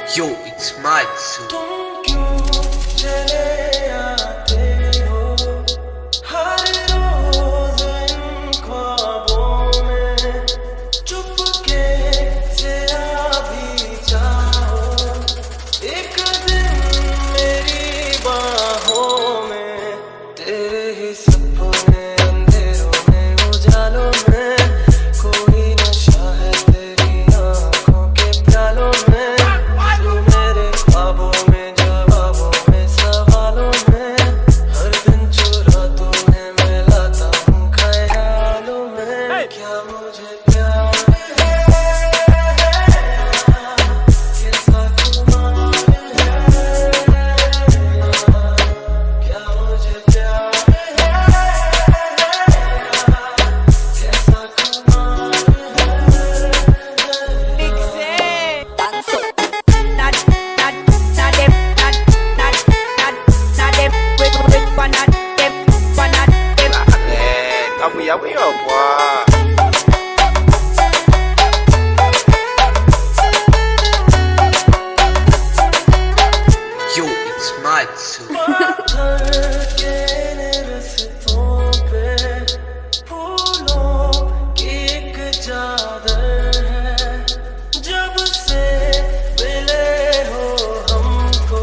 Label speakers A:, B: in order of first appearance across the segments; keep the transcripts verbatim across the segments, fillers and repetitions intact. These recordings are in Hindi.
A: Yo, it's Matsu.
B: तुम क्यों चले आते हो हर रोज इन ख्वाबों में, चुपके से आ भी जाओ एक दिन मेरी बाहों में। तेरे ही सपने अंधेरों में उजालों में, कोई नशा है तेरी आंखों के प्यालों में। क्या मुझे प्यार कैसा खुमार है, क्या मुझे प्यार कैसा खुमार
C: Ya we up, boy.
A: Yo, it's Matsu.
B: जब से मिले हो हमको,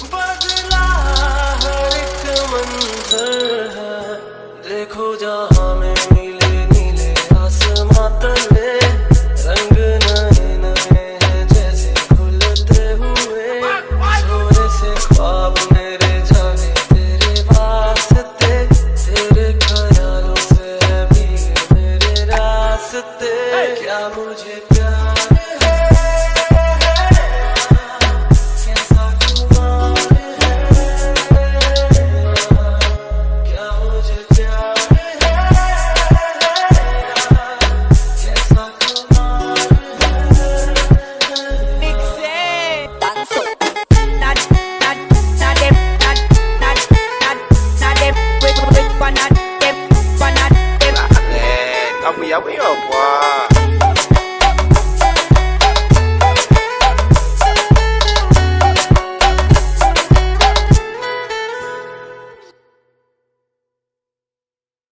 B: बदला हर एक मंजर है। देखो जहाँ